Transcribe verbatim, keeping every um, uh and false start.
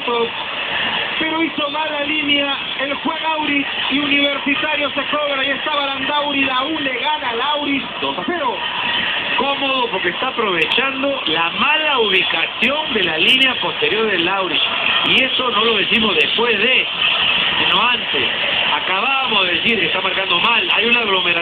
minutos, pero hizo mala línea el juez Lauris y Universitario se cobra y estaba Landauri, la U le gana a Lauris dos a cero. Cómodo porque está aprovechando la mala ubicación de la línea posterior del Lauris. Y eso no lo decimos después de, sino antes. Acabábamos de decir que está marcando mal. Hay una aglomeración.